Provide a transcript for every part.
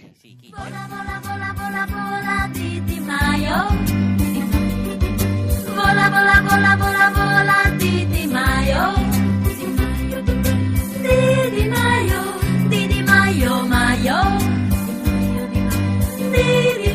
Sì, chi? Vola, vola, vola, vola, vola Di Maio. Vola, vola, vola, vola, vola Di Maio. Di Maio, Di Maio, Maio. Di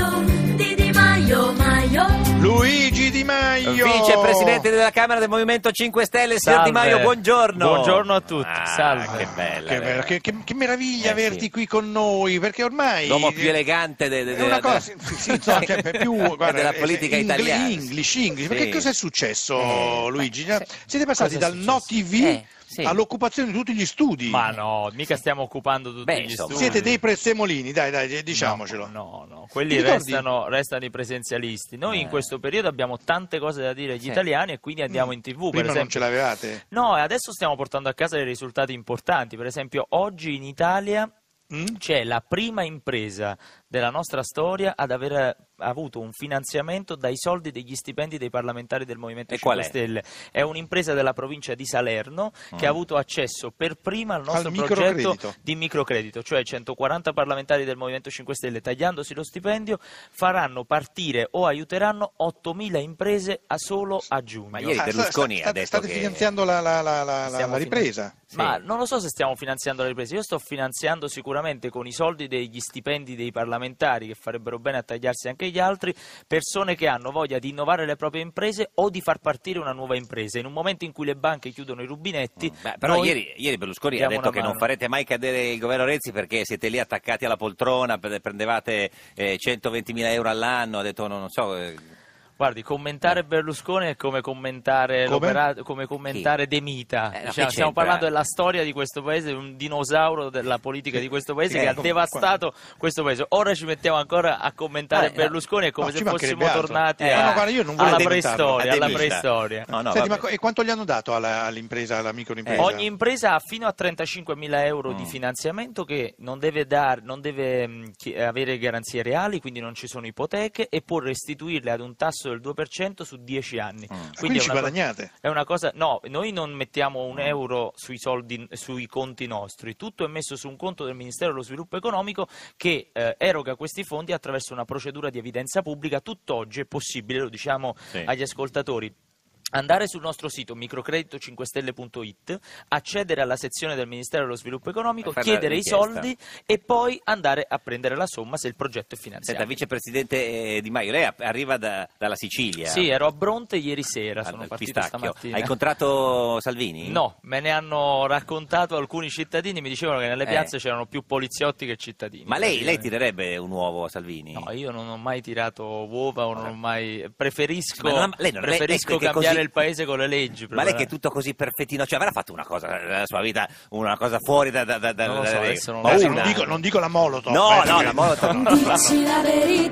Maio, Maio. Luigi Di Maio, Vicepresidente della Camera del Movimento 5 Stelle, signor Di Maio, buongiorno. Buongiorno a tutti, Ah, salve. Che bella. Che bello, che meraviglia averti sì. qui con noi, perché ormai L'uomo più elegante è una cosa, sì, insomma, cioè, più guarda, della politica italiana. English. Sì. Perché cosa è successo, Luigi? Siete passati Cosa è dal No successo? TV Sì. all'occupazione di tutti gli studi. Ma no, mica stiamo occupando tutti Beh, gli insomma. studi. Siete dei prezzemolini, dai, diciamocelo. No, quelli Ti ricordi? restano i presenzialisti. Noi in questo periodo abbiamo tante cose da dire agli Sì. italiani e quindi andiamo in TV, per Prima non esempio. ce l'avevate? No, e adesso stiamo portando a casa dei risultati importanti. Per esempio, oggi in Italia c'è la prima impresa della nostra storia ad aver avuto un finanziamento dai soldi degli stipendi dei parlamentari del Movimento E 5 qual è? Stelle. È un'impresa della provincia di Salerno che ha avuto accesso per prima al nostro Al progetto microcredito. di microcredito, cioè 140 parlamentari del Movimento 5 Stelle, tagliandosi lo stipendio, faranno partire o aiuteranno 8.000 imprese solo a giugno. Ma ieri Berlusconi ha detto state che finanziando la Stiamo ripresa. Sì. Ma non lo so se stiamo finanziando la ripresa, io sto finanziando sicuramente con i soldi degli stipendi dei parlamentari, che farebbero bene a tagliarsi anche gli altri, persone che hanno voglia di innovare le proprie imprese o di far partire una nuova impresa. In un momento in cui le banche chiudono i rubinetti, Beh, però noi ieri Berlusconi ha diamo detto una che non mano. farete mai cadere il governo Renzi perché siete lì attaccati alla poltrona, prendevate 120.000 euro all'anno, ha detto non so... Guardi, commentare Berlusconi è come commentare come commentare De Mita. che Stiamo c'entra? parlando della storia di questo paese, un dinosauro della politica di questo paese che ha come- devastato questo paese. Ora ci mettiamo ancora a commentare Berlusconi, è come no, se ci fossimo mancherebbe altro. tornati no, guarda, io non volevo alla debitarlo. preistoria. No, no, Senti, vabbè. ma e quanto gli hanno dato all'impresa, alla microimpresa? Ogni impresa ha fino a 35.000 euro di finanziamento che non deve avere garanzie reali, quindi non ci sono ipoteche, e può restituirle ad un tasso del 2% su 10 anni. Quindi è ci una guadagnate? È una cosa, no, noi non mettiamo un euro sui conti nostri, tutto è messo su un conto del Ministero dello Sviluppo Economico che eroga questi fondi attraverso una procedura di evidenza pubblica. Tutt'oggi è possibile, lo diciamo agli ascoltatori, andare sul nostro sito microcredito5stelle.it, accedere alla sezione del Ministero dello Sviluppo Economico, fare la chiedere i richiesta. soldi e poi andare a prendere la somma se il progetto è finanziato. Senta, vicepresidente Di Maio, lei arriva dalla Sicilia? Sì, ero a Bronte ieri sera, sono al partito Pistacchio. stamattina. Ha incontrato Salvini? No, me ne hanno raccontato alcuni cittadini, mi dicevano che nelle piazze c'erano più poliziotti che cittadini. Ma lei tirerebbe un uovo a Salvini? No, io non ho mai tirato uova o non ho mai... Preferisco, lei preferisco perché cambiare così- il paese con le leggi. Ma lei che è tutto così perfettino, cioè avrà fatto una cosa nella sua vita, una cosa fuori da Non lo so, dalle regole? adesso non Ma lo so. una? Non dico la Molotov. No, perché- la Molotov no. Dici la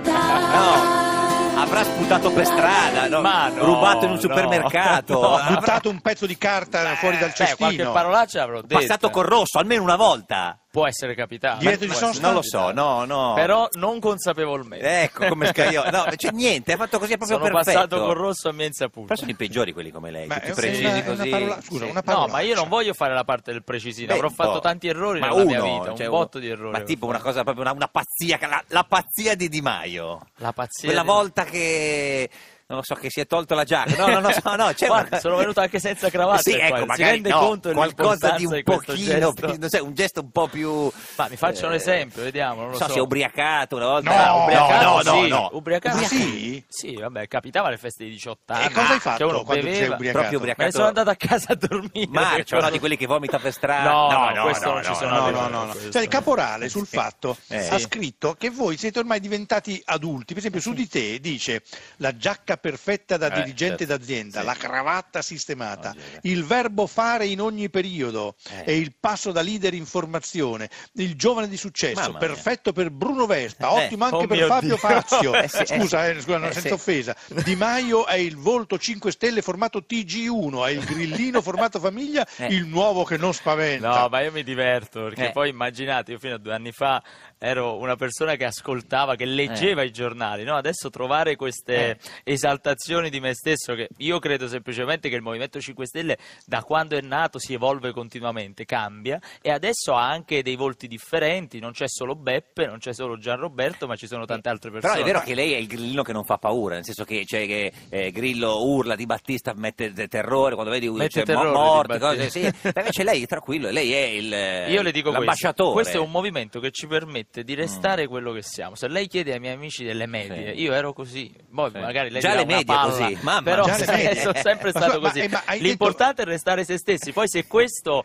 verità. Avrà sputato per strada, no? Ma no, rubato in un no, supermercato, no. avrà buttato un pezzo di carta fuori dal Qualche cestino. parolaccia avrò detto. passato col rosso almeno una volta. Può essere capitato. Dietro di sosta? Non lo so, no. Però non consapevolmente. Ecco come Scaglione. No, c'è niente, ha fatto così, è proprio Sono perfetto. passato col rosso a mia insaputa. Però sono i peggiori quelli come lei, Ma tutti è precisi una così. parola- scusa, Sì. una No, ma io non parolaccia. voglio fare la parte del precisino, Beh, avrò un fatto po'. tanti errori Ma nella mia uno, vita, cioè, un botto di errori. Ma tipo una cosa proprio una pazzia, la pazzia di Di Maio. La pazzia Quella di- volta che non lo so, che si è tolto la giacca. No, c'è Guarda, sono venuto anche senza cravatta. Sì, qua. ecco, Si magari rende no, conto qualcosa di dell'importanza un questo pochino gesto? più, non so, un gesto un po' più. Ma mi faccio un esempio, vediamo, non lo so. si è ubriacato una volta. No, Ubriacato, no, sì. no. Ubriacato, Ah, sì? Sì, vabbè, capitava alle feste di 18 anni. E cosa hai che fatto uno quando ti sei beveva. ubriacato? Proprio ubriacato. Me ne sono andato a casa a dormire. Marcio, uno di quelli che vomita per strada. No, questo non ci sono arrivato, No. questo. Cioè, il caporale sul fatto Sì. ha scritto che voi siete ormai diventati adulti. Per esempio, su di te dice la giacca perfetta da dirigente certo. d'azienda, Sì. la cravatta sistemata, Oggi, il verbo fare in ogni periodo e il passo da leader in formazione, il giovane di successo, Mamma mia. perfetto per Bruno Vespa, ottimo anche oh per mio Fabio Dio. Fazio. Sì, Scusa, senza sì. offesa. Di Maio è il volto 5 Stelle formato TG1, è il grillino formato famiglia, il nuovo che non spaventa. No, ma io mi diverto, perché poi immaginate, io fino a 2 anni fa ero una persona che ascoltava, che leggeva i giornali, no? Adesso trovare queste esaltazioni di me stesso, che io credo semplicemente che il Movimento 5 Stelle da quando è nato si evolve continuamente, cambia, e adesso ha anche dei volti differenti, non c'è solo Beppe, non c'è solo Gianroberto, ma ci sono tante altre persone. Però è vero che lei è il grillino che non fa paura, nel senso che, cioè, che Grillo urla, Di Battista mette terrore quando vedi morti, cose, sì. Invece lei è tranquillo, lei è io le dico l'ambasciatore. Questo è un movimento che ci permette di restare quello che siamo. Se lei chiede ai miei amici delle medie, io ero così, poi magari lei già dirà le medie una palla, così, mamma, però già le medie. sono sempre stato così. Ma L'importante è restare se stessi, poi se questo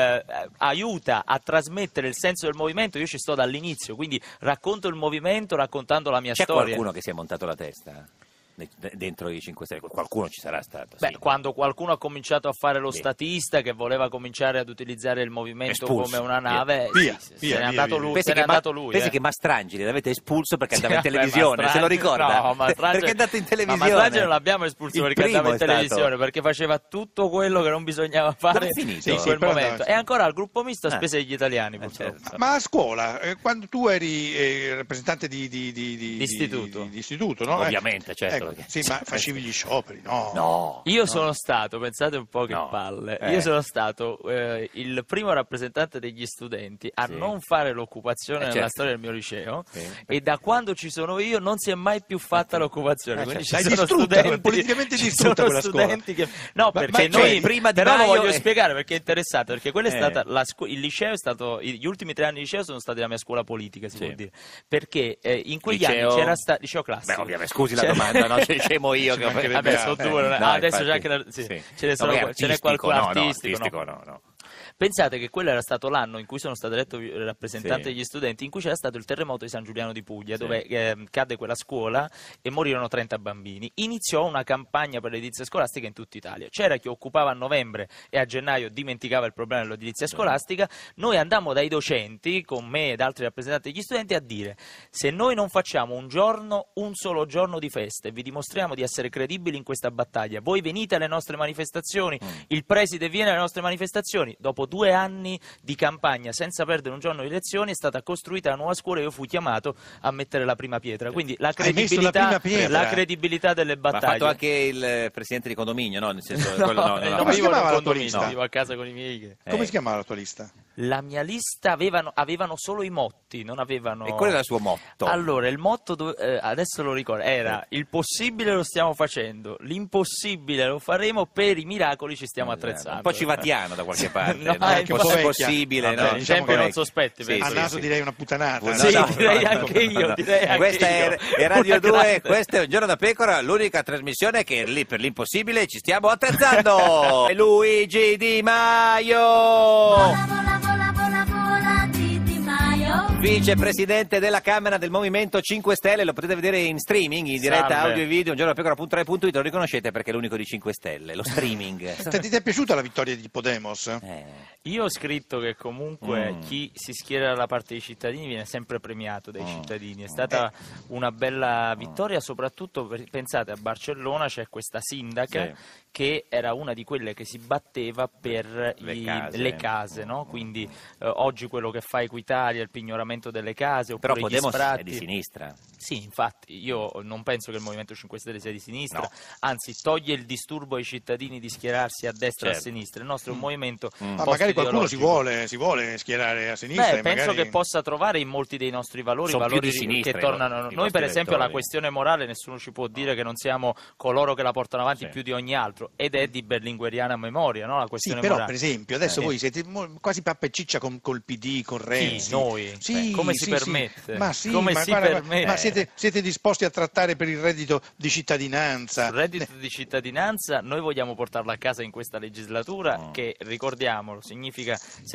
aiuta a trasmettere il senso del movimento, io ci sto dall'inizio, quindi racconto il movimento raccontando la mia C'è storia. qualcuno che si è montato la testa dentro i 5 Stelle? Qualcuno ci sarà stato. Beh, sì. quando qualcuno ha cominciato a fare lo statista, che voleva cominciare ad utilizzare il movimento Espulso. come una nave, Via. se Via, n'è via, andato via. lui. Se n'è andato lui. Pensi che Mastrangeli l'avete espulso perché andava in Sì, televisione, se lo ricorda? No, Mastrangeli, perché è andato in televisione. Ma Mastrangeli non l'abbiamo espulso Il perché primo andava in è stato. televisione, perché faceva tutto quello che non bisognava fare Dove è finito? in quel però momento. andava- E ancora al gruppo misto a spese degli italiani, purtroppo. certo. Ma a scuola, quando tu eri rappresentante di istituto, no? Ovviamente, certo, Ecco, perché- sì, ma facevi gli scioperi, no? No. Io sono stato, pensate un po' che No. palle, Eh. io sono stato il primo rappresentante degli studenti a Sì. non fare l'occupazione nella certo. storia del mio liceo, Sì. e da quando ci sono io non si è mai più fatta l'occupazione. Quindi certo. ci L'hai sono distrutta, studenti, politicamente ci distrutta sono quella scuola. studenti che... No, Ma- perché ma noi... cioè, prima Di però lo Maio voglio e- spiegare perché è interessante, perché quella è stata il liceo è stato, gli ultimi 3 anni di liceo sono stati la mia scuola politica, si Sì. può dire, perché in quegli Liceo? anni c'era stato liceo classico. Beh, ovviamente, scusi la C'era- domanda, no? Scemo io. Ci mancherebbe Vabbè, altro. sono due, No, adesso infatti, c'è anche sì. sì. Ce ne sono, No, ce n'è qualcuno artistico, no. Pensate che quello era stato l'anno in cui sono stato eletto rappresentante Sì. degli studenti, in cui c'era stato il terremoto di San Giuliano di Puglia, Sì. dove cadde quella scuola e morirono 30 bambini. Iniziò una campagna per l'edilizia scolastica in tutta Italia. C'era chi occupava a novembre e a gennaio dimenticava il problema dell'edilizia scolastica. Noi andammo dai docenti, con me ed altri rappresentanti degli studenti, a dire: se noi non facciamo un solo giorno di festa e vi dimostriamo di essere credibili in questa battaglia, voi venite alle nostre manifestazioni, il preside viene alle nostre manifestazioni. Dopo 2 anni di campagna senza perdere un giorno di lezioni è stata costruita la nuova scuola e io fui chiamato a mettere la prima pietra. Quindi la Hai messo la prima pietra? la credibilità delle Ma ha battaglie. fatto anche il presidente di condominio, no? Nel senso, No, quello no, non Come si vivo in chiamava un la tua condominio, lista? vivo a casa con i miei. Come si chiamava la tua lista? La mia lista avevano solo i motti, non avevano... E quello era il suo motto. Allora, il motto, adesso lo ricordo, era: il possibile lo stiamo facendo, l'impossibile lo faremo, per i miracoli ci stiamo attrezzando. Un po' civatiano da qualche parte. No, no? è Che un po' fosse vecchia. possibile. Vabbè, no? diciamo tempi che non vecchia. sospetti, Sì, penso. A sì, naso sì. direi una puttanata. Sì, no? direi anche io, direi anche Questa io. è Radio Una 2, grande. questo è Un Giorno da Pecora, l'unica trasmissione che lì per l'impossibile ci stiamo attrezzando. Luigi Di Maio, Vola, vola, vola, vola, vola Di Maio. vicepresidente della Camera del Movimento 5 Stelle, lo potete vedere in streaming, in diretta Salve. audio e video, ungiornodapecora.rai.it, lo riconoscete perché è l'unico di 5 Stelle, lo streaming. Ti è piaciuta la vittoria di Podemos? Io ho scritto che comunque Mm. chi si schiera dalla parte dei cittadini viene sempre premiato dai cittadini. È stata una bella vittoria, soprattutto pensate, a Barcellona c'è questa sindaca Sì. che era una di quelle che si batteva per Le case. no? Quindi oggi quello che fa Equitalia, il pignoramento delle case, Però oppure gli Podemos è sfratti. di sinistra. Sì, infatti, io non penso che il Movimento 5 Stelle sia di sinistra, No. anzi toglie il disturbo ai cittadini di schierarsi a destra e a Certo. sinistra. Il nostro è un movimento Ma magari qualcuno si post-ideologico. vuole schierare a sinistra. Beh, e penso magari... che possa trovare in molti dei nostri valori, Sono più valori di sinistra che i tornano. vostri Noi, per esempio, la elettori. questione morale nessuno ci può dire che non siamo coloro che la portano avanti Sì. più di ogni altro, ed è di berlingueriana memoria, no? La Sì, questione però morale. per esempio adesso Sì. voi siete quasi pappa e ciccia col PD, con Renzi. Noi? Sì, Come si sì, permette? Sì. Ma sì, Come ma si guarda, permette? ma siete disposti a trattare per il reddito di cittadinanza? Sul reddito di cittadinanza noi vogliamo portarlo a casa in questa legislatura, Mm. che, ricordiamolo, significa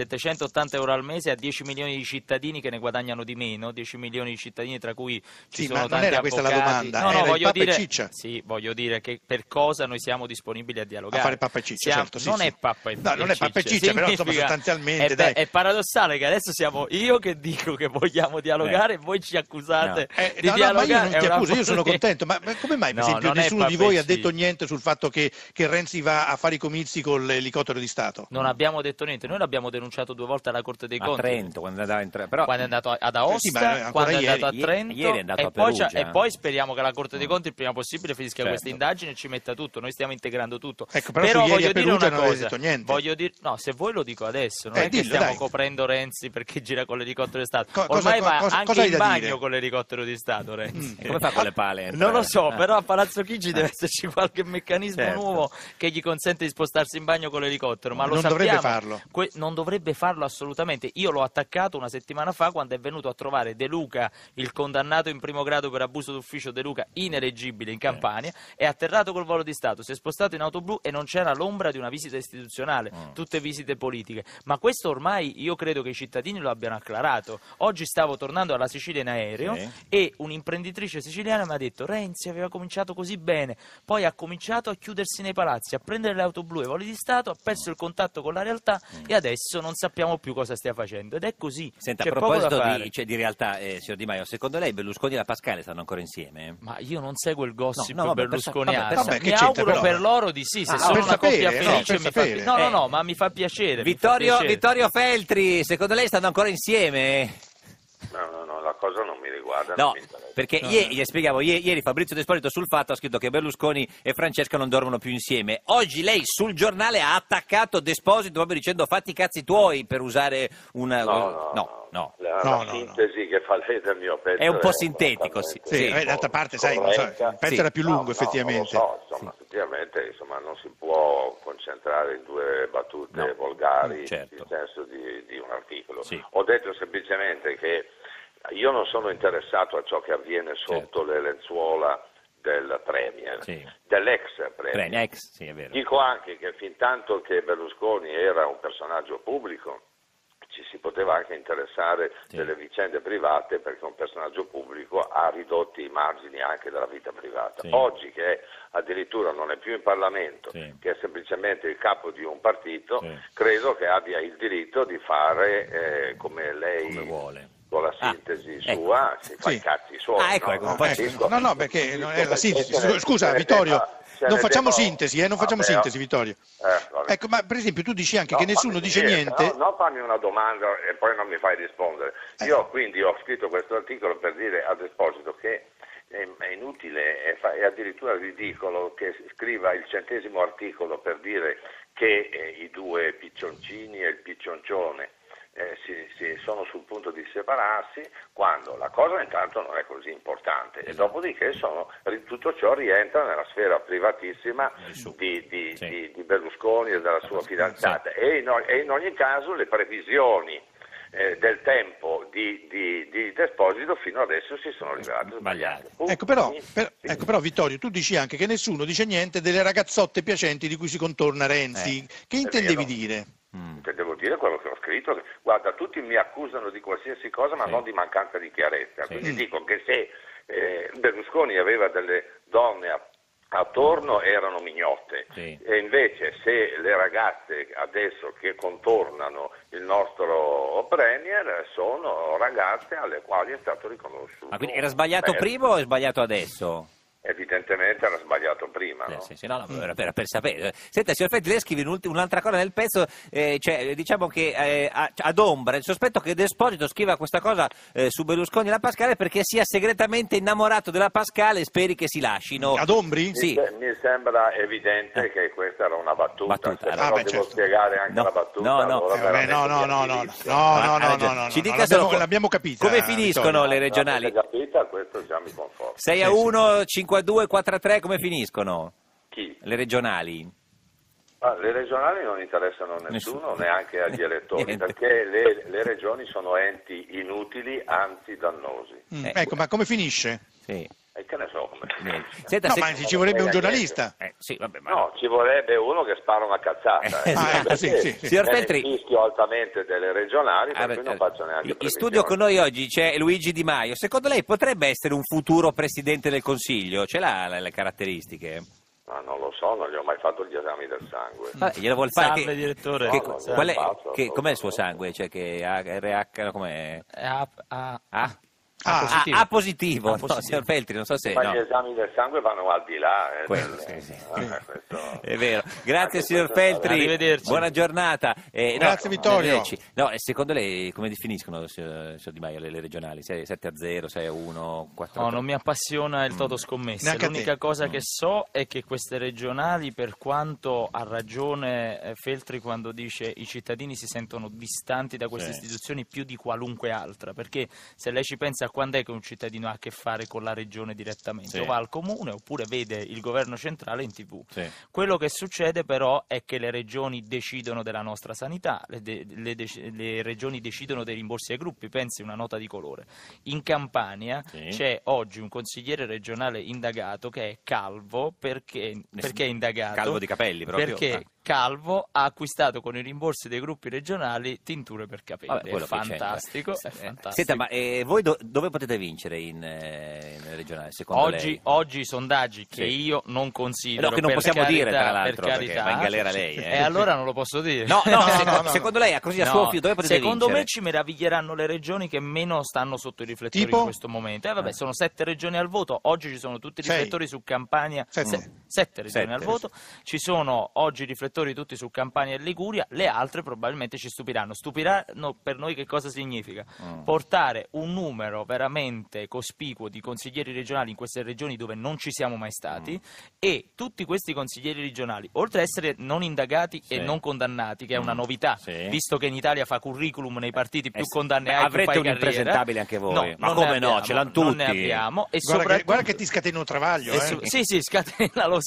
780 euro al mese a 10 milioni di cittadini che ne guadagnano di meno, 10 milioni di cittadini tra cui ci Sì, sono ma non tanti era questa la avvocati. domanda, No, era il voglio pappa e dire, ciccia. sì, voglio dire che per cosa noi siamo disponibili a dialogare. A fare pappa e ciccia, certo, sì, non sì. è pappa e No, non è pappa e ciccia, però, insomma, significa- sostanzialmente, è paradossale che adesso siamo io che dico che vogliamo dialogare e voi ci accusate No. di di ma dialogare io non ti è una accuso, io sono politica. contento, ma come mai per No, esempio non è nessuno di voi ha Pappessi. detto niente sul fatto che Renzi va a fare i comizi con l'elicottero di Stato? Non abbiamo detto niente, noi l'abbiamo denunciato 2 volte alla Corte dei A Conti. Trento, quando andava in però Quando è andato ad Sì, ma Aosta, ancora quando è andato a ieri. Trento Ieri è andato e a poi, Perugia. e poi speriamo che la Corte dei Conti il prima possibile finisca Certo. questa indagine e ci metta tutto. Noi stiamo integrando tutto. Ecco, però su ieri voglio a dire Perugia una non avete cosa. detto niente. Voglio dire, no, se vuoi lo dico adesso. Non è che dillo, stiamo dai. coprendo Renzi perché gira con l'elicottero di Stato. Cosa- Ormai va cosa anche hai in da bagno dire? con l'elicottero di Stato, Renzi. E come fa con le pale? Non lo so, però a Palazzo Chigi deve esserci qualche meccanismo Certo. nuovo che gli consente di spostarsi in bagno con l'elicottero, ma lo Non sappiamo. dovrebbe farlo. Non dovrebbe farlo assolutamente. Io l'ho attaccato una settimana fa quando è venuto a trovare De Luca, il condannato in primo grado per abuso d'ufficio De Luca, ineleggibile in Campania, è atterrato col volo di Stato, si è spostato in auto blu e non c'era l'ombra di una visita istituzionale, tutte visite politiche. Ma questo ormai io credo che i cittadini lo abbiano acclarato. Oggi stavo tornando alla Sicilia in aereo Sì. e un'imprenditrice siciliana mi ha detto: Renzi aveva cominciato così bene, poi ha cominciato a chiudersi nei palazzi, a prendere le auto blu e i voli di Stato, ha perso il contatto con la realtà e adesso non sappiamo più cosa stia facendo. Ed è così. Senta, C'è a poco da proposito fare. di realtà, signor Di Maio, secondo lei Berlusconi e la Pascale stanno ancora insieme? Ma io non seguo il gossip No, vabbè, berlusconiano. vabbè, che Mi c'entra, auguro però? per loro di sì, se Ah, sono per una sapere, coppia no, felice per mi fa sapere. No, ma mi fa piacere. mi fa piacere. Vittorio Feltri, secondo lei stanno ancora insieme? No, la cosa non mi riguarda. No, non mi interessa. perché gli spiegavo, ieri Fabrizio Despolito sul Fatto ha scritto che Berlusconi e Francesca non dormono più insieme. Oggi lei sul giornale ha attaccato Desposito proprio dicendo fatti i cazzi tuoi, per usare una... No. No, La no, sintesi che fa lei del mio pezzo È un po' sintetico, sì. Sì, d'altra parte, sai, non so, il pezzo Sì. era più lungo, effettivamente. Non lo so, insomma, effettivamente non si può concentrare in 2 battute volgari certo. il senso di un articolo. Sì. Ho detto semplicemente che io non sono interessato a ciò che avviene sotto le lenzuola del Premier, Sì. dell'ex Premier. Sì, è vero. Dico anche che fin tanto che Berlusconi era un personaggio pubblico, ci si poteva anche interessare delle vicende private, perché un personaggio pubblico ha ridotti i margini anche della vita privata. Sì. Oggi che addirittura non è più in Parlamento, che è semplicemente il capo di un partito, credo che abbia il diritto di fare come lei Come vuole. con la sintesi sua, si fa i cazzi suoi. No, perché non è la sintesi. Scusa, Vittorio, non facciamo sintesi, non facciamo sintesi, Vittorio. Ecco, ma per esempio tu dici anche che nessuno dice niente. No, fammi una domanda e poi non mi fai rispondere. Io quindi ho scritto questo articolo per dire a Desposito che è inutile e addirittura ridicolo che scriva il 100° articolo per dire che i 2 piccioncini e il piccioncione sono sul punto di separarsi, quando la cosa intanto non è così importante e dopodiché tutto ciò rientra nella sfera privatissima di Berlusconi e della sua fidanzata e in ogni caso le previsioni del tempo di Desposito fino adesso si sono rivelate sbagliate. Ecco però Vittorio, tu dici anche che nessuno dice niente delle ragazzotte piacenti di cui si contorna Renzi. Che intendevi dire? Devo dire quello che ho scritto. Guarda, tutti mi accusano di qualsiasi cosa, ma non di mancanza di chiarezza. Quindi dico che se Berlusconi aveva delle donne attorno erano mignotte e invece se le ragazze adesso che contornano il nostro Premier sono ragazze alle quali è stato riconosciuto. Ma quindi era sbagliato prima o è sbagliato adesso? Evidentemente era sbagliato prima, no? No, era per sapere. Senta, signor Feltri, lei scrive un'altra cosa nel pezzo, diciamo che ad ombra il sospetto che Desposito scriva questa cosa su Berlusconi e la Pascale perché sia segretamente innamorato della Pascale e speri che si lascino. Ad ombri? Sì. Mi sembra evidente che questa era una battuta. Se Ah, non beh, devo certo. spiegare anche la battuta. No. Ci dica solo l'abbiamo capita. come finiscono le regionali? Capita, questo già mi conforta. 6-1, 5-2, 4-3, come finiscono? Chi? Le regionali? Le regionali non interessano nessuno, neanche agli elettori, Niente. perché le regioni sono enti inutili, anzi dannosi. Ecco, ma come finisce? Sì. E che ne so come. Senta, No, ma ci vorrebbe un giornalista. sì, vabbè, ma No, ci vorrebbe uno che spara una cazzata. Sì. Signor Feltri, rischio altamente delle regionali, per cui non faccio neanche in previsioni. studio con noi oggi c'è Luigi Di Maio. Secondo lei potrebbe essere un futuro Presidente del Consiglio? Ce l'ha le caratterieriche? Ma non lo so, non gli ho mai fatto gli esami del sangue. Glielo vuol fare? Salve, direttore. Qual è, fatto, com'è il suo sangue? Cioè che RH, com'è? positivo. A positivo, A no, positivo. signor Feltri, non so se... Ma no. gli esami del sangue vanno al di là. Quello, sì. Questo- È vero. Grazie Anche signor questo è Feltri, Arrivederci. buona giornata. Grazie, Vittorio. arrivederci. No, secondo lei come definiscono, signor Di Maio, le regionali? 7-0, 6-1, 4-3? No, non mi appassiona il toto scommesse. Neanche a te. L'unica cosa che so è che queste regionali, per quanto ha ragione Feltri quando dice i cittadini si sentono distanti da queste Sì. istituzioni più di qualunque altra, perché se lei ci pensa, quando è che un cittadino ha a che fare con la regione direttamente? Sì. O va al comune oppure vede il governo centrale in TV. Sì. Quello che succede però è che le regioni decidono della nostra sanità, le regioni decidono dei rimborsi ai gruppi. Pensi, una nota di colore. In Campania Sì. c'è oggi un consigliere regionale indagato che è calvo perché è indagato? Calvo di capelli proprio? Perché Ah. calvo ha acquistato con i rimborsi dei gruppi regionali tinture per capelli. Vabbè, È quello che fantastico, c'entra. è fantastico. Senta, ma voi dove potete vincere in regionale, secondo lei? Oggi i sondaggi che Sì. io non considero, No, che non per possiamo carità, dire, tra l'altro, per perché carità. va in galera lei. E allora non lo posso dire. No, no. secondo lei, così a No, suo filo, dove potete secondo vincere? me ci meraviglieranno le regioni che meno stanno sotto i riflettori Tipo? in questo momento. Vabbè, sono 7 regioni al voto, oggi ci sono tutti i Sei. riflettori su Campania. 7 regioni Sette. al voto, ci sono oggi i riflettori tutti su Campania e Liguria, le altre probabilmente ci stupiranno. Stupiranno per noi che cosa significa? Portare un numero veramente cospicuo di consiglieri regionali in queste regioni dove non ci siamo mai stati e tutti questi consiglieri regionali, oltre a essere non indagati Sì. e non condannati, che è una novità, Sì. visto che in Italia fa curriculum nei partiti, più sì. condanne Beh, hai, più avrete fai un carriera. impresentabile anche voi. No, Ma non come ne no? abbiamo, Ce l'hanno non ne tutti. abbiamo. E Guarda che ti scateno un travaglio. sì, scatenalo,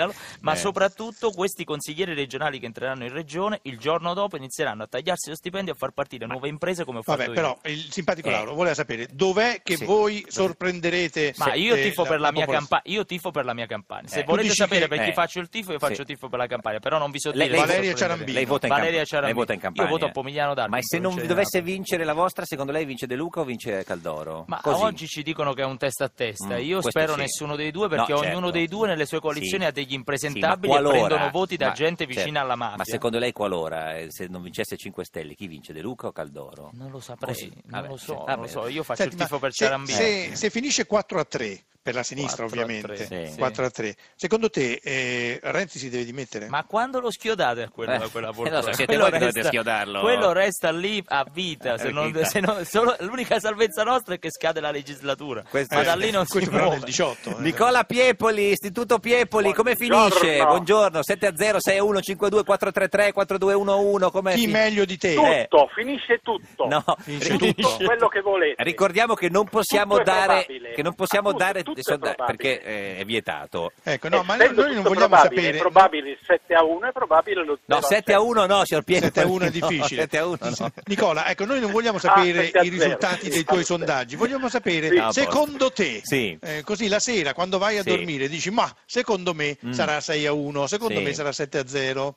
ma Eh. soprattutto questi consiglieri regionali che entreranno in regione il giorno dopo inizieranno a tagliarsi lo stipendio e a far partire nuove imprese come ho fatto Vabbè, io. però il simpatico Lauro voleva sapere dov'è che Sì. voi sorprenderete. Ma io tifo per la mia popolazione. campagna. Io tifo per la mia campagna. Se Tu volete dici sapere che- per chi faccio il tifo, io faccio Sì. tifo per la campagna. Però non vi so Lei- dire. lei- chi Valeria sorprendere. Ciarambino. Lei vota in Valeria Lei Ciarambino. vota in Campania. Io voto a Pomigliano d'Arco. Ma se non provincia di dovesse Napoli. vincere la vostra, secondo lei vince De Luca o vince Caldoro? Ma Così. oggi ci dicono che è un testa a testa. Io questo spero sì. nessuno dei due, perché No, ognuno certo. dei due nelle sue coalizioni Sì. ha degli Sì, impresentabili ma e qualora- prendono voti da ma- gente vicina certo. alla mafia. Ma secondo lei qualora, se non vincesse 5 Stelle, chi vince, De Luca o Caldoro? Non lo saprei, Così. non Vabbè, lo sì, so, vabbè. non lo so. Io faccio Senti, il tifo ma per se, Ciarambino. se finisce 4-3 per la sinistra 4-3, ovviamente, sì. 4-3, secondo te Renzi si deve dimettere? Ma quando lo schiodate a quella lo poltrona? so, siete Quello voi che dovete schiodarlo. Quello resta lì a vita, A vita. l'unica salvezza nostra è che scade la legislatura, Questo ma è- da lì non si Questo però muove. nel 18. Nicola Piepoli, Istituto Piepoli, come Buongiorno. finisce? Buongiorno, 7-0, 6-1, 5-2, 4-3-3, 4-2-1-1, come Chi meglio di te? Tutto, finisce tutto. No, Finisce Tutto quello che volete. ricordiamo che non possiamo Tutto è dare, probabile. che non possiamo Appunto, dare tutto è sondaggi, probabile. perché è vietato. Ecco, no, ma Essendo noi non tutto vogliamo probabile, sapere. È probabile il 7-1, è probabile lo 0-7. No, 7-1 no, signor Piepoli. 7-1 è no, difficile. 7-1 no. Nicola, ecco, noi non vogliamo sapere 7-0. i risultati dei tuoi sondaggi, vogliamo sapere, Sì. secondo te, Sì. così la sera quando vai a Sì. dormire dici, ma secondo me sarà 6-1, secondo Sì. me sarà 7-0.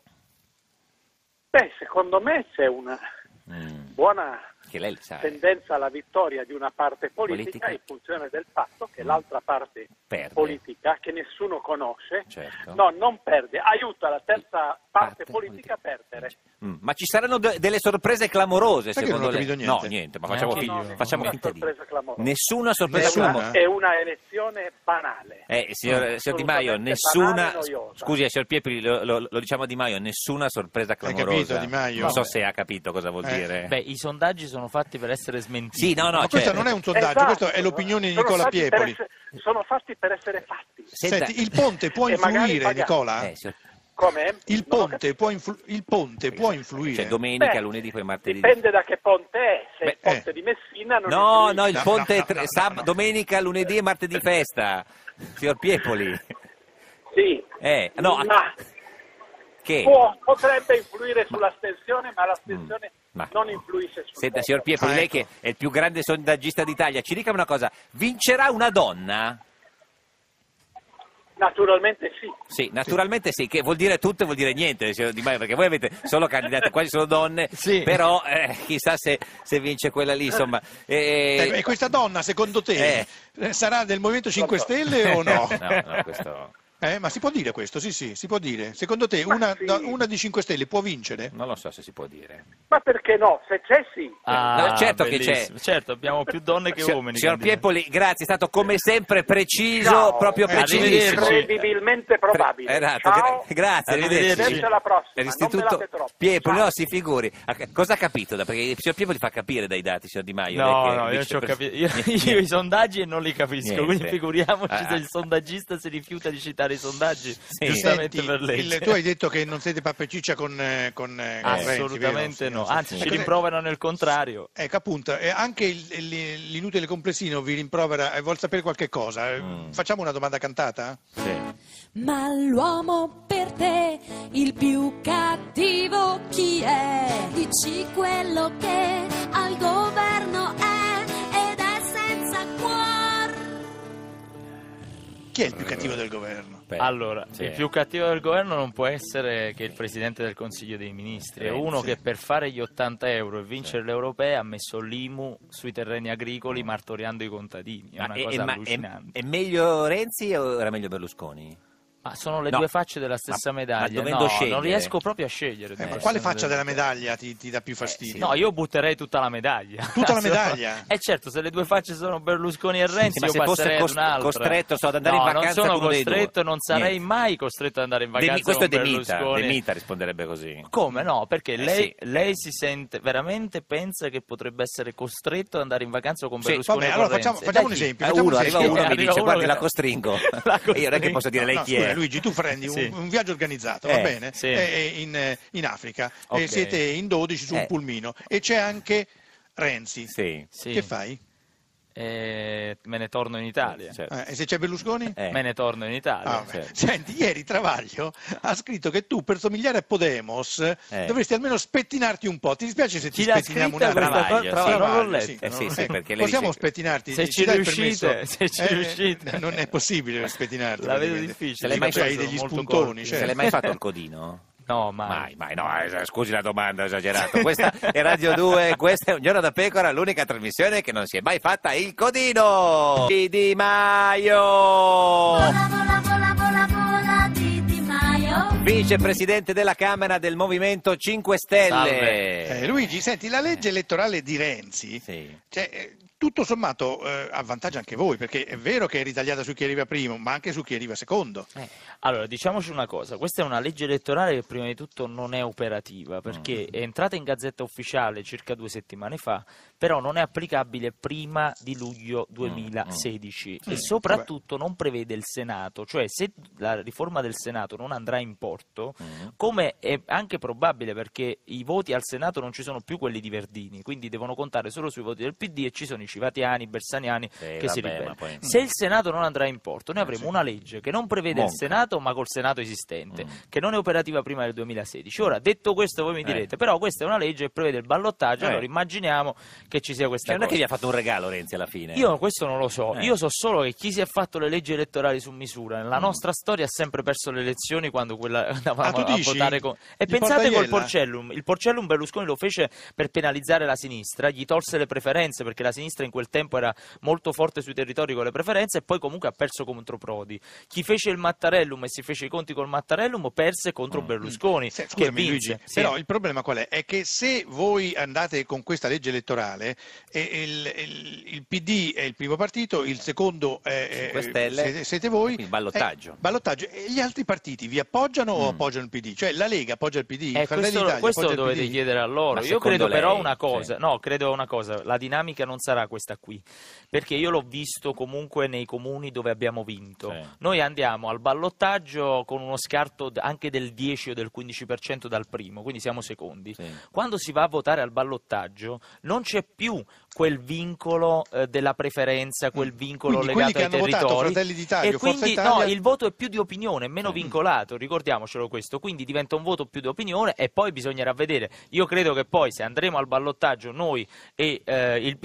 Beh, secondo me c'è una buona Che lei sa. tendenza alla vittoria di una parte politica Politica. in funzione del fatto che l'altra parte Perde. politica, che nessuno conosce, Certo. no, non perde, aiuta la terza parte Parte politica a perdere. Ma ci saranno delle sorprese clamorose, Sai che secondo non ho lei? capito niente? No, niente, ma Neanche facciamo, io. facciamo Una finta di... sorpresa clamorosa. Nessuna sorpresa Nessuna. clamorosa. È una elezione banale. Signor Di Maio, Assolutamente nessuna... banale e noiosa. Scusi, signor Piepoli, lo diciamo a Di Maio, nessuna sorpresa Hai clamorosa. capito, Di Maio? Non so Vabbè. se ha capito cosa vuol dire. Beh, i sondaggi sono fatti per essere smentiti. Sì, no, no, Ma questo certo. non è un sondaggio, Esatto. questa è l'opinione di Sono Nicola fatti per Piepoli. sono fatti per essere fatti. Senta- Senti, il ponte può E magari influire, pagati. Nicola? Signor- Come? Il Non ho ponte può influire? Cioè, domenica, Beh, lunedì, poi martedì. Dipende da che ponte è. Se Beh, il ponte di Messina non No, influisce. no, il No, ponte no, è no, no. domenica, lunedì e martedì festa. Signor Piepoli. Sì, No, ma che? potrebbe influire sull'astensione, ma l'astensione Ma- non influisce sul Senta, voto. signor Piepoli, lei ecco. che è il più grande sondaggista d'Italia, ci dica una cosa, vincerà una donna? Naturalmente sì. Sì, naturalmente sì, che vuol dire tutto e vuol dire niente, signor Di Maio, perché voi avete solo candidate, quasi solo donne, Sì. però chissà se vince quella lì, insomma. E questa donna, secondo te, sarà del Movimento 5 Stelle o no? No, questo... Ma si può dire questo? Sì, si può dire. Secondo te una di 5 Stelle può vincere? Non lo so se si può dire. Ma perché no? Se c'è sì. No, certo che bellissimo. c'è. Certo, abbiamo più donne che uomini. Signor Piepoli, grazie, è stato come sempre preciso, Ciao. proprio precisissimo. Incredibilmente probabile. Esatto, Ciao. grazie, Arrivederci. arrivederci. Alla prossima, L'Istituto non me la troppo. Piepoli, Ciao. no, si figuri. Cosa ha capito? Perché il signor Piepoli fa capire dai dati, signor Di Maio. No, lei che no, io, dice ci ho per- capito. Io i sondaggi non li capisco, Niente. quindi figuriamoci Ah. se il sondaggista si rifiuta di citare i sondaggi, Sì. giustamente Senti, per legge. tu hai detto che non siete pappa e ciccia con Renzi, Assolutamente vero? no, anzi ci Ecco, rimproverano il contrario. Ecco appunto, anche l'inutile complessino vi rimprovera e vuol sapere qualche cosa. Facciamo una domanda cantata? Sì. Ma l'uomo per te, il più cattivo chi è? Dici quello che al governo è ed è senza cuore. Chi è il più cattivo del governo? Beh, Allora, sì. il più cattivo del governo non può essere che il Presidente del Consiglio dei Ministri, è uno Sì. che per fare gli 80 euro e vincere l'Europea ha messo l'IMU sui terreni agricoli martoriando i contadini, è Ma una è, cosa ma allucinante. è meglio Renzi o era meglio Berlusconi? Ma sono le No. due facce della stessa Ma medaglia. dovendo No, scegliere. non riesco proprio a scegliere. Ma devo quale essere faccia della onesto. medaglia ti dà più fastidio? No, io butterei tutta la medaglia. Tutta la medaglia? Certo, se le due facce sono Berlusconi e Renzi, Sì, ma io se fosse passerei ad un'altra. costretto ad andare no, in vacanza non con sono uno dei due. costretto, non sarei Niente. mai costretto ad andare in vacanza Questo è con De Mita, Berlusconi. De Mita risponderebbe così. Come no? Perché Sì. lei si sente, veramente pensa che potrebbe essere costretto ad andare in vacanza con Sì, Berlusconi vabbè, o con allora facciamo Renzi? un Dai, chi? esempio. Arriva uno e mi Arriva dice, uno guardi, che- la costringo. La E io non è che posso dire lei No, chi scusa, è. Luigi, tu prendi Sì. un viaggio organizzato, va bene? sì. In Africa, Ok. siete in 12 su un pulmino e c'è anche Renzi. Sì. Sì. Che fai? Me ne torno in Italia. Certo. E se c'è Berlusconi? Me ne torno in Italia. Ah, vabbè. certo. Senti, ieri Travaglio ha scritto che tu per somigliare a Podemos dovresti almeno spettinarti un po'. Ti dispiace se ti Chi l'ha spettiniamo un scritta attimo? questa cosa? Travaglio, Non l'ho Travaglio, letta. sì. Sì, sì, perché lei Possiamo dice- spettinarti? Se ci dai il riuscite, permesso? se ci riuscite. Non è possibile spettinarti. La vedo praticamente. difficile. Se l'hai mai Dico, fatto, hai degli molto spuntoni. corti. Cioè. Se l'hai mai fatto il codino? No, mai. Mai, no, scusi la domanda, ho esagerato. Questa è Radio 2, questa è Un Giorno da Pecora, l'unica trasmissione che non si è mai fatta il codino. Di Maio, Vola, vola, vola, vola, vola Di Maio. vicepresidente della Camera del Movimento 5 Stelle. Salve. Luigi, senti, la legge elettorale di Renzi, Sì. cioè, tutto sommato avvantaggia anche voi, perché è vero che è ritagliata su chi arriva primo, ma anche su chi arriva secondo. Allora, diciamoci una cosa, questa è una legge elettorale che prima di tutto non è operativa, perché è entrata in Gazzetta Ufficiale circa 2 settimane fa, però non è applicabile prima di luglio 2016 e soprattutto non prevede il Senato, cioè se la riforma del Senato non andrà in porto, come è anche probabile perché i voti al Senato non ci sono più quelli di Verdini, quindi devono contare solo sui voti del PD e ci sono i Civatiani, i Bersaniani che si vabbè, ribellano. ma poi- Se il Senato non andrà in porto, noi avremo una legge che non prevede il Monca. Senato ma col Senato esistente, che non è operativa prima del 2016. Ora, detto questo, voi mi direte, però questa è una legge che prevede il ballottaggio, allora immaginiamo che ci sia questa Cioè, non è cosa. che vi ha fatto un regalo Renzi alla fine? Io questo non lo so, io so solo che chi si è fatto le leggi elettorali su misura nella nostra storia ha sempre perso le elezioni quando andavamo tu a dici? votare con... E Gli pensate col Portaiella? Porcellum, il Porcellum Berlusconi lo fece per penalizzare la sinistra, gli tolse le preferenze perché la sinistra in quel tempo era molto forte sui territori con le preferenze e poi comunque ha perso contro Prodi. Chi fece il Mattarellum e si fece i conti col Mattarellum perse contro Berlusconi, che Scusami, vinse. Luigi, Sì. però il problema qual è? È che se voi andate con questa legge elettorale, il PD è il primo partito, il secondo è 5 Stelle, siete voi. quindi ballottaggio. Ballottaggio. E gli altri partiti vi appoggiano o appoggiano il PD? Cioè la Lega appoggia il PD? Fratelli Questo d'Italia lo appoggia il dovete PD? chiedere a loro. Ma Io secondo credo però lei, una cosa, sì. no, credo una cosa, la dinamica non sarà questa qui, perché io l'ho visto comunque nei comuni dove abbiamo vinto. Sì. Noi andiamo al ballottaggio con uno scarto anche del 10 o del 15% dal primo, quindi siamo secondi. Sì. Quando si va a votare al ballottaggio non c'è più quel vincolo della preferenza, quel vincolo Quindi quelli legato che ai hanno votato territori. Fratelli d'Italia E o Forza quindi Italia- no, il voto è più di opinione, è meno vincolato, ricordiamocelo questo, quindi diventa un voto più di opinione e poi bisognerà vedere. Io credo che poi se andremo al ballottaggio noi e il PD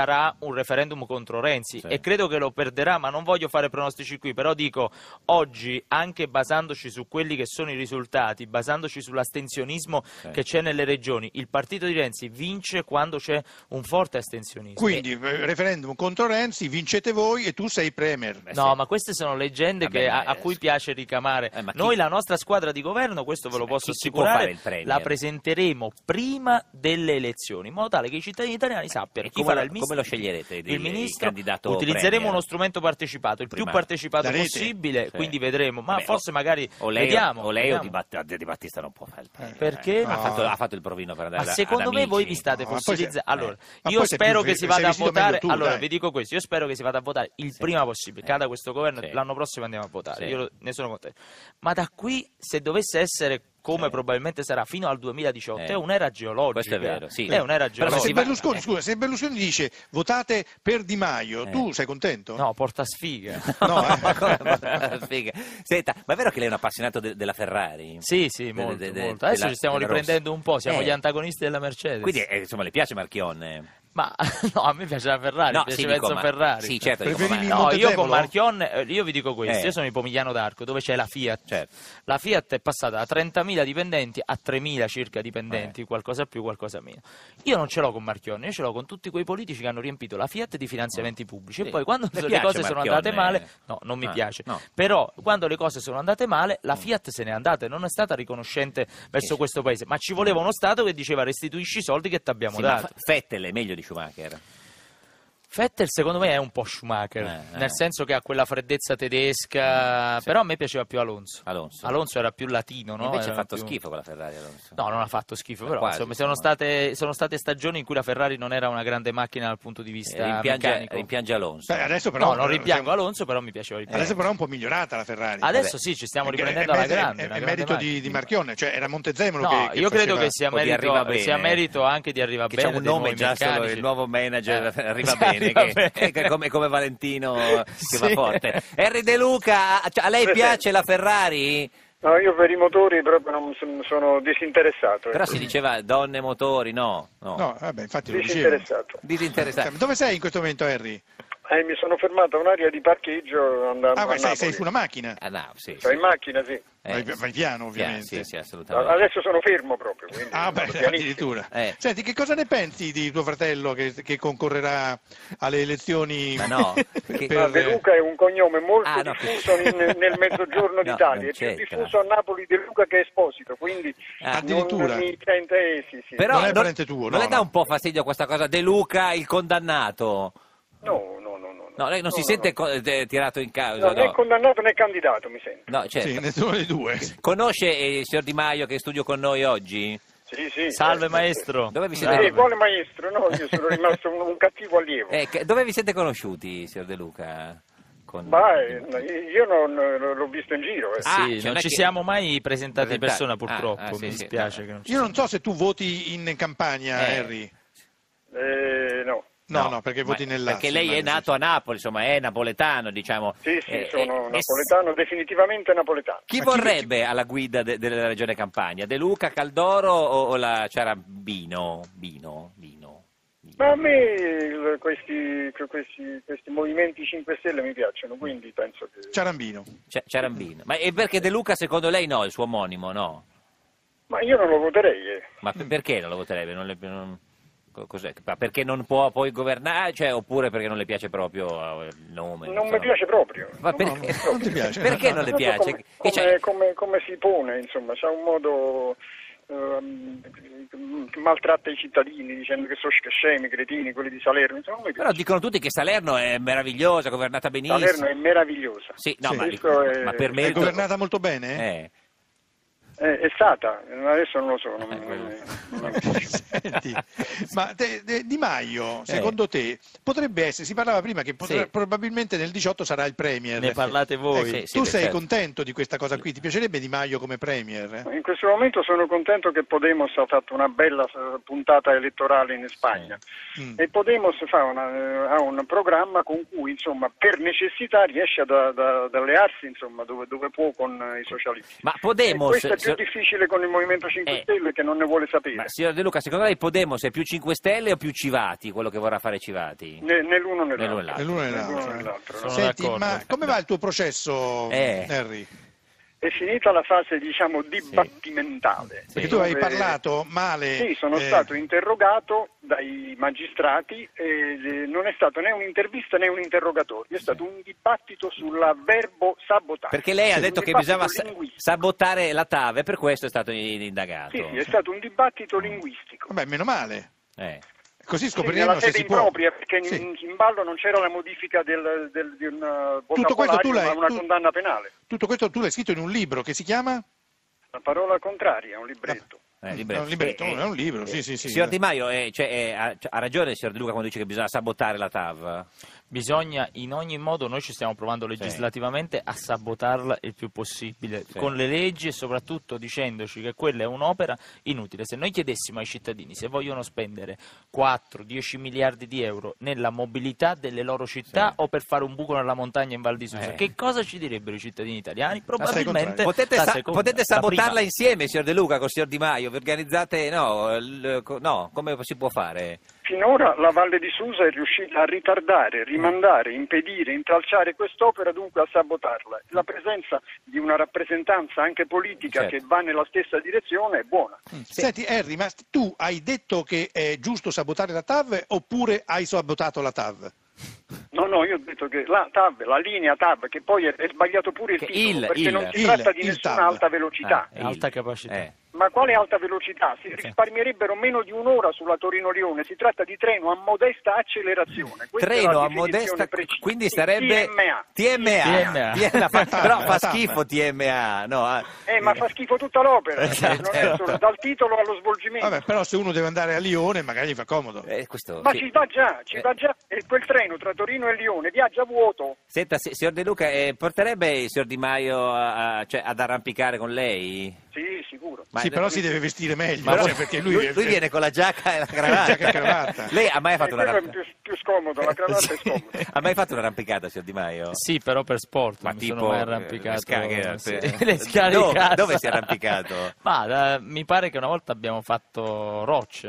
sarà un referendum contro Renzi, Sì. e credo che lo perderà, ma non voglio fare pronostici qui, però dico, oggi, anche basandoci su quelli che sono i risultati, basandoci sull'astensionismo che c'è nelle regioni, il partito di Renzi vince quando c'è un forte astensionismo. Quindi referendum contro Renzi, vincete voi e tu sei premier. No, ma queste sono leggende Vabbè, a cui piace ricamare. ma chi- Noi la nostra squadra di governo, questo ve lo posso chi può fare assicurare, il premier? la presenteremo prima delle elezioni, in modo tale che i cittadini italiani sappiano E chi come farà lo- il ministro. come lo sceglierete, Il ministro, candidato utilizzeremo premier? uno strumento partecipato, il Prima più partecipato la rete? possibile, Sì. quindi vedremo, ma Vabbè, forse magari o lei vediamo. o lei o vediamo. Di Battista non può fare il premier. Perché? Ha, No. ha fatto il provino per andare Ma ad secondo me voi Amici. vi state No, ma poi fossilizzando. sei- Allora, ma io poi sei spero più- che si sei vada a vestito votare. meglio tu, Allora, dai. vi dico questo: io spero che si vada a votare il prima possibile. Cada questo governo, Sì. l'anno prossimo andiamo a votare. Sì. Io ne sono contento. Ma da qui, se dovesse essere come probabilmente sarà fino al 2018, è un'era geologica. Questo è vero, sì. È un'era Però Ma geologica. se Berlusconi, scusa, se Berlusconi dice votate per Di Maio, tu sei contento? No, porta sfiga. No, Ma come- Figa. Senta, ma è vero che lei è un appassionato della Ferrari? Sì, molto, molto. Adesso ci stiamo della riprendendo Rossa. un po', siamo gli antagonisti della Mercedes. Quindi, insomma, le piace Marchionne? Ma no, a me piace la Ferrari, No, piace sì, Enzo dico, ma- Ferrari. sì, certo, dico, Preferivi ma- il No, io con Montezemolo? Marchionne, io vi dico questo, Eh. io sono di Pomigliano d'Arco, dove c'è la Fiat. Certo. La Fiat è passata da 30.000 dipendenti a 3.000 circa dipendenti, qualcosa più, qualcosa meno. Io non ce l'ho con Marchionne, io ce l'ho con tutti quei politici che hanno riempito la Fiat di finanziamenti pubblici. Sì. E poi quando Le le piace cose sono Marchionne? andate male, no, non mi Ah, piace. no. Però quando le cose sono andate male, la Fiat se n'è andata e non è stata riconoscente verso questo paese. Ma ci voleva uno Stato che diceva restituisci i soldi che ti abbiamo Sì, ma dato. Vettel è meglio di Schumacher? Vettel secondo me è un po' Schumacher, nel senso che ha quella freddezza tedesca, però a me piaceva più Alonso. Alonso. Era più latino, no? Invece Era ha fatto più- schifo con la Ferrari, Alonso. No, non ha fatto schifo, però Quasi, insomma, sono state stagioni in cui la Ferrari non era una grande macchina dal punto di vista meccanico. Rimpiange Alonso. Beh, adesso però, No, non rimpiango siamo- Alonso, però mi piaceva di più. Adesso però è un po' migliorata la Ferrari. Adesso sì, ci stiamo Perché riprendendo alla è- grande. È, una è grande merito macchina. di Marchionne, cioè era Montezemolo No, che io credo faceva- che sia o di Arriva sia Bene. merito anche di Arriva Che Bene. c'è un dei nome nuovi già solo, meccanici. il nuovo manager arriva Sì, bene, arriva che bene. è come Valentino che Sì. va forte. Henry De Luca, a lei piace la Ferrari? No, io per i motori proprio non sono disinteressato. Però ecco. si diceva donne, motori, no. No, vabbè, infatti lo dicevo. Disinteressato. Disinteressato. Dove sei in questo momento, Harry? Mi sono fermato a un'area di parcheggio andando Ah, a sei Napoli. su una macchina. Ah, no, sì. Sto in macchina, sì. Vai piano, ovviamente. Sì, assolutamente. Adesso sono fermo proprio. Quindi Ah, beh, vado pianissimo. addirittura. Senti, che cosa ne pensi di tuo fratello che concorrerà alle elezioni? Ma no, Ma De Luca è un cognome molto Ah, no. diffuso nel mezzogiorno No, d'Italia, non è più c'entra. diffuso a Napoli De Luca che Esposito, quindi Addirittura. non mi sente, sì. Però Non è parente tuo, non no, le dà no. un po' fastidio questa cosa? De Luca, il condannato. No. No, lei non si No, sente no. tirato in causa, No, né no? condannato né candidato, mi sento. No, certo. Sì, nessuno dei due. Conosce il signor Di Maio che è in studio con noi oggi? Sì. Salve maestro. Dove vi siete, Sì, buone maestro, no, io sono rimasto un cattivo allievo. dove vi siete conosciuti, signor De Luca? Ma io non l'ho visto in giro. Ah, Sì, cioè, non non è ci che- siamo mai presentati di persona, presentati. purtroppo. Sì, Mi sì, dispiace no. che non ci Io non so se tu voti in campagna, Harry. No. No, perché voti nell'Lazio. Perché lei è immagino. nato a Napoli, insomma, è napoletano, diciamo. Sì, sono napoletano, definitivamente napoletano. Chi Ma chi- vorrebbe alla guida della regione Campania? De Luca, Caldoro o la Ciarambino? Bino. Ma a me questi movimenti 5 Stelle mi piacciono, quindi penso che... Ciarambino. Ciarambino. Ma è perché De Luca secondo lei no, il suo omonimo no? Ma io non lo voterei. Ma perché non lo voterebbe? Cos'è? Ma perché non può poi governare? Cioè, oppure perché non le piace proprio il nome? Non so. mi piace proprio. Ma perché? non ti piace? Perché non le piace? Che c'è- Come si pone, insomma, c'ha un modo... maltratta i cittadini dicendo che sono scemi, cretini, quelli di Salerno, insomma, non mi Però piace. dicono tutti che Salerno è meravigliosa, governata benissimo. Salerno è meravigliosa. Sì, no, Sì. ma, Questo è- ma per È merito... governata molto bene? È stata, adesso non lo so. Senti, ma Di Maio, secondo te, potrebbe essere, si parlava prima che Sì. probabilmente nel 18 sarà il premier. Ne parlate voi. Ecco, Sì, tu sì, sei certo. contento di questa cosa qui? Ti piacerebbe Di Maio come premier? In questo momento sono contento che Podemos ha fatto una bella puntata elettorale in Spagna e Podemos ha un programma con cui, insomma, per necessità riesce ad allearsi, insomma, dove può con i socialisti. Ma Podemos, E questo è più più difficile con il Movimento 5 Stelle che non ne vuole sapere. Ma signor De Luca, secondo lei Podemos è più 5 Stelle o più Civati, quello che vorrà fare Civati? Né l'uno né l'altro. l'altro. Senti, ma come va il tuo processo, Henry? È finita la fase, diciamo, dibattimentale. Perché tu hai parlato male. Sì, sono stato interrogato dai magistrati e non è stato né un'intervista né un interrogatorio, è stato un dibattito sul verbo sabotare. Perché lei ha detto che bisognava sabotare la TAV e per questo è stato indagato. Sì, è stato un dibattito linguistico. Vabbè, meno male. Così scopriremo nella se sede si può. impropria, perché in ballo non c'era la modifica di un vocabolario, ma una condanna penale. Tutto questo tu l'hai scritto in un libro che si chiama? La parola contraria, un libretto. È un libretto, è un libro, sì. Signor Di Maio, ha ragione il signor De Luca quando dice che bisogna sabotare la TAV? Bisogna in ogni modo, noi ci stiamo provando legislativamente a sabotarla il più possibile, con le leggi e soprattutto dicendoci che quella è un'opera inutile. Se noi chiedessimo ai cittadini se vogliono spendere 4-10 miliardi di euro nella mobilità delle loro città o per fare un buco nella montagna in Val di Susa, che cosa ci direbbero i cittadini italiani? Probabilmente potete sabotarla insieme, signor De Luca, con il signor Di Maio, vi organizzate, no, come si può fare? Finora la Valle di Susa è riuscita a ritardare, rimandare, impedire, intralciare quest'opera, dunque a sabotarla. La presenza di una rappresentanza anche politica che va nella stessa direzione è buona. Senti Henry, ma tu hai detto che è giusto sabotare la TAV oppure hai sabotato la TAV? No, io ho detto che la TAV, la linea TAV, che poi è sbagliato pure il titolo, perché non si tratta di nessuna alta velocità. Alta capacità. Ma quale alta velocità? Si risparmierebbero meno di un'ora sulla Torino-Lione, si tratta di treno a modesta accelerazione. Treno a modesta, quindi sarebbe TMA. Però fa schifo TMA, no? Ma fa schifo tutta l'opera, non è solo dal titolo allo svolgimento. Vabbè, però se uno deve andare a Lione magari gli fa comodo. Ma ci va già, e quel treno tra Torino e Lione viaggia vuoto. Senta, signor De Luca, porterebbe il signor Di Maio ad arrampicare con lei? Sì, sicuro. Sì, però si deve vestire meglio, perché lui viene con la giacca e la cravatta. Lei ha mai fatto è più scomodo, la cravatta è scomoda. Ha mai fatto un'arrampicata, signor Di Maio? Sì, però per sport, ma mi tipo sono mai arrampicato. Le scale di casa. Dove si è arrampicato? Ma mi pare che una volta abbiamo fatto Roccia,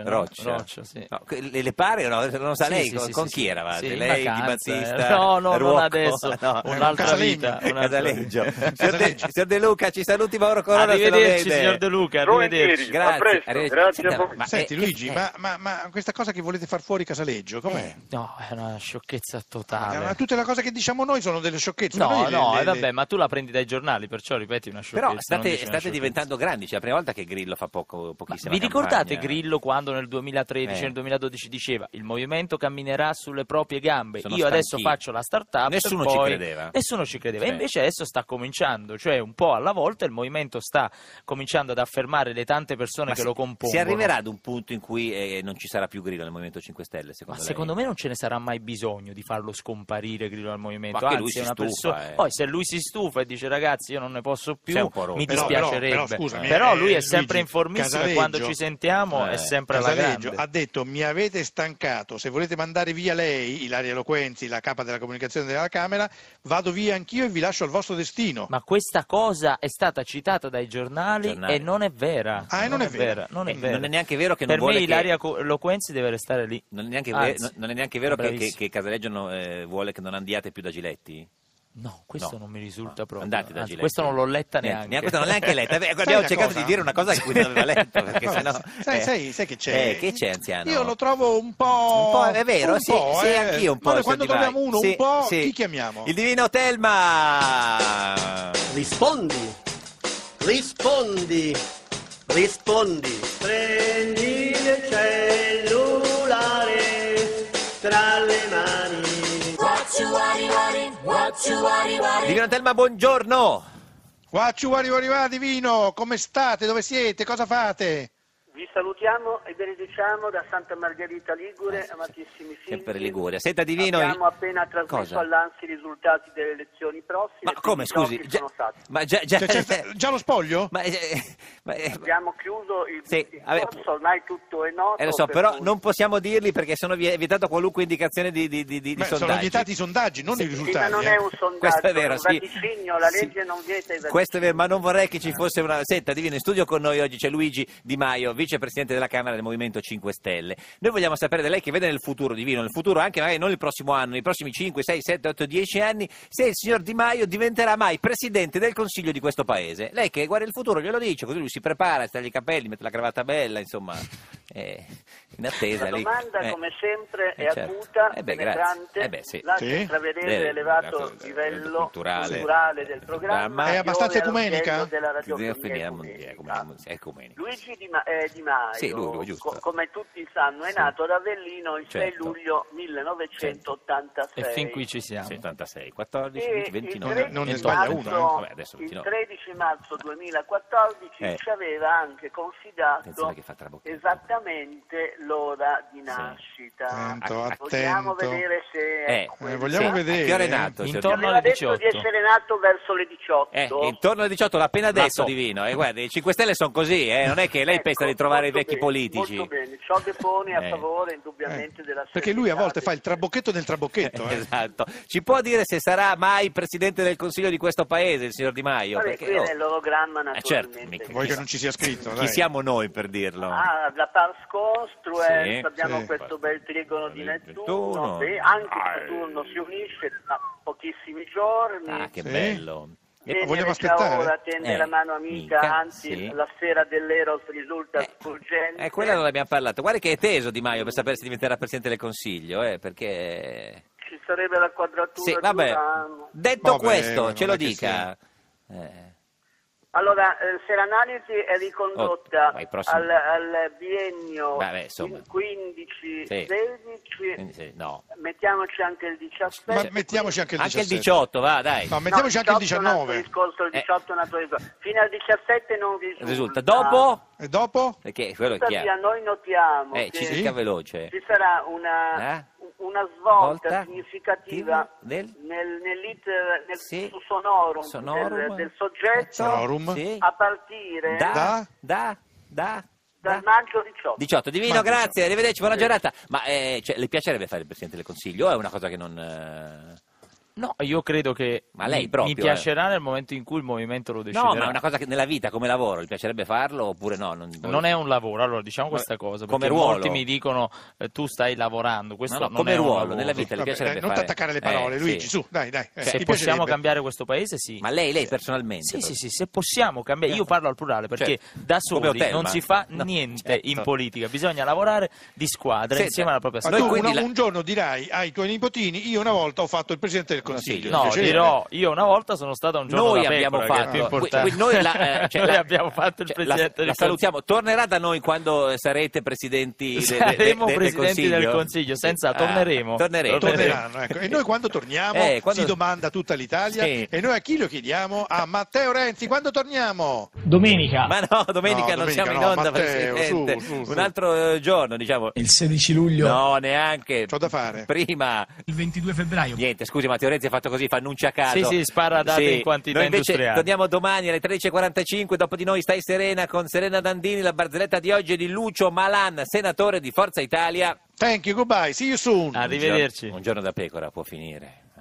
sì. No, le pare o no? Non sa lei con chi eravate? Sì, lei, Di Battista? No, Ruocco? non adesso, un'altra vita. Casaleggio. Signor De Luca, ci saluti Mauro Corona. Arrivederci, signor De Luca, arrivederci. Grazie a voi. Senti Luigi, ma questa cosa che volete far fuori Casaleggio, com'è? No, è una sciocchezza totale. Ma tutte le cose che diciamo noi sono delle sciocchezze. Vabbè, ma tu la prendi dai giornali, perciò ripeti una sciocchezza. Però state diventando grandi, è la prima volta che Grillo fa pochissima Vi ricordate campagna? Grillo quando nel 2013, nel 2012 diceva il movimento camminerà sulle proprie gambe, io adesso faccio la start-up. Nessuno ci credeva. E invece adesso sta cominciando, cioè un po' alla volta il movimento sta cominciando ad affermare le tante persone che lo compongono. Si arriverà ad un punto in cui non ci sarà più Grillo nel Movimento 5 Stelle, secondo me non ce ne sarà mai bisogno di farlo scomparire Grillo dal movimento. Ma lui si stufa, Poi se lui si stufa e dice ragazzi io non ne posso più, mi dispiacerebbe. Però lui è sempre informissimo e quando ci sentiamo è sempre alla grande. Ha detto mi avete stancato, se volete mandare via lei, Ilaria Loquenzi, la capa della comunicazione della Camera, vado via anch'io e vi lascio al vostro destino. Ma questa cosa è stata citata dai giornali e non è vera. Non è vera. Non è neanche vero che non per vuole me Ilaria Loquenzi deve restare lì. Non è neanche vero che Casaleggio vuole che non andiate più da Giletti? No, questo non mi risulta proprio. Andate da Giletti. Questo non l'ho letta neanche. Questa non l'ho neanche letta. Abbiamo cercato di dire una cosa che non aveva letto, perché sennò... Sai che c'è? Che c'è, anziano? Io lo trovo un po'... è vero, sì, anch'io un po'. Quando troviamo uno un po', chi chiamiamo? Il divino Telma! Rispondi! Prendi il cellulare tra le mani. Divino Telma, buongiorno! Divino, come state? Dove siete? Cosa fate? Vi salutiamo e benediciamo da Santa Margherita Ligure, amatissimi figli. Sempre Liguria. Senta Divino... Abbiamo appena trasmesso Cosa? all'Ansi i risultati delle elezioni prossime. Ma come, scusi? Sono stati. Ma già Già lo spoglio? Abbiamo chiuso il Sì, vabbè. corso, ormai tutto è noto. lo so, per però cui- non possiamo dirli perché sono vietato qualunque indicazione di Beh, sondaggi. sono vietati i sondaggi, non i Sì, risultati. ma non è un sondaggio, Questo è vero, un sì. vaticinio, la Sì. legge non vieta i vaticini. Questo è vero, ma non vorrei che ci fosse una... Senta, Divino, in studio con noi oggi c'è Luigi Di Maio, vicepresidente della Camera del Movimento 5 Stelle. Noi vogliamo sapere da lei, che vede nel futuro, Divino, nel futuro anche magari non il prossimo anno, nei prossimi 5, 6, 7, 8, 10 anni, se il signor Di Maio diventerà mai presidente del Consiglio di questo paese. Lei che guarda il futuro glielo dice, così lui si prepara, si taglia i capelli, mette la cravatta bella, insomma, in attesa. La lì. domanda, come sempre, è certo. acuta, Grazie. penetrante, Sì. lascia Sì. intravedere l'elevato livello culturale del programma. È abbastanza Fiore ecumenica? all'occhiello della Bisogna radiofonia finire ecumenica. è ecumenica. Luigi Di Maio, Sì, lui, giusto. come tutti sanno, è nato ad Avellino il 6 Certo. luglio 1986. E fin qui ci siamo. 76, 14, E 29. Non ne 13 sbaglia marzo- uno, Vabbè, adesso il 29. 13 marzo 2014 ci aveva anche confidato Attenzione che fa trabocchetto. esattamente l'ora di nascita. Attento, Vogliamo attento. vedere se è vogliamo Sì. vedere. A che ora è nato? signor Intorno Di Aveva alle detto 18. di essere nato verso le 18. intorno alle 18, l'ha appena detto so. Divino. Guardi, i 5 Stelle sono così, non è che lei pensa di trovare i Molto vecchi bene, politici. Molto bene, ciò depone a Eh. favore indubbiamente della Perché lui a volte serenità fa il trabocchetto del trabocchetto. Esatto. Ci può dire se sarà mai presidente del Consiglio di questo paese, il signor Di Maio? Vabbè, Perché, qui oh, nell'ologramma certo, naturalmente. mica. Vuoi che non ci sia scritto? chi dai. siamo noi per dirlo? La pars construens, Sì, abbiamo sì. questo bel trigono di Nettuno. Nettuno, sì, anche Saturno si unisce tra pochissimi giorni. Ah, che Sì. bello. Venere vogliamo già aspettare? ora tende la mano amica, anzi sì. la sfera dell'Eros risulta sfuggente. Quella non l'abbiamo parlato. Guarda che è teso Di Maio per sapere se diventerà presidente del Consiglio, perché... Ci sarebbe la quadratura Sì, di vabbè. Urano. Detto Vabbè, questo, non ce lo è che dica. Allora, se l'analisi è ricondotta Oh, ai prossimi- al biennio Vabbè, insomma. 15-16, Sì, no. mettiamoci anche il 17. Ma mettiamoci anche il Anche il 17. 18, va, dai. No, mettiamoci anche il 18 è un altro 19. discorso, il 18 è un altro discorso. Fino al 17 non risulta. Risulta. Dopo? E dopo? Perché quello è Tuttavia chiaro. noi notiamo Ci che dica veloce. ci sarà una svolta Volta? significativa Del? nell'iter, nel Sì. sonorum, Sonorum. del soggetto Sonorum. Sì. a partire Da? dal maggio 18. 18. Divino, Maggio grazie, arrivederci, buona giornata. Ma le piacerebbe fare il Presidente del Consiglio o è una cosa che non... No, io credo che Ma lei mi proprio, piacerà nel momento in cui il movimento lo deciderà. No, ma è una cosa che nella vita, come lavoro, le piacerebbe farlo oppure no? Non è un lavoro, allora diciamo questa cosa, come perché ruolo? molti mi dicono tu stai lavorando, questo No, non come è un ruolo, lavoro. nella vita le Vabbè, piacerebbe non fare... ti attaccare le parole, Luigi, sì. su, dai. Se ti possiamo piacerebbe? cambiare questo paese, sì. Ma lei personalmente? Sì, se possiamo cambiare, io parlo al plurale perché Certo. da Come soli Otelma. non si fa No, niente certo. in politica, bisogna lavorare di squadra Senta, insieme alla propria Ma Noi tu squadra. quindi un giorno dirai ai tuoi nipotini: io una volta ho fatto il Presidente del Consiglio. No, Mi piacerebbe. dirò, io una volta sono stato un giorno Noi da abbiamo pecora, che è fatto, più importante. noi Noi abbiamo fatto il Presidente del la salutiamo, tornerà da noi quando sarete presidenti Saremo del presidenti del Consiglio? Consiglio, senza torneremo. Torneranno, ecco. E noi quando torniamo, quando- si domanda tutta l'Italia, Sì. e noi a chi lo chiediamo? A Matteo Renzi, quando torniamo? Domenica, Ma no, domenica No, non siamo in domenica no, onda, Matteo, Presidente. su. Un altro giorno, diciamo. il 16 luglio, No, neanche. C'ho da fare. Prima. il 22 febbraio. Niente, scusi, Matteo Renzi ha fatto così, fa annunci a caso. Sì, spara date in quantità Noi invece industriali. torniamo domani alle 13.45, dopo di noi Stai Serena con Serena Dandini, la barzelletta di oggi è di Lucio Malan, senatore di Forza Italia. Thank you, goodbye, see you soon. Arrivederci. Un giorno da pecora può finire.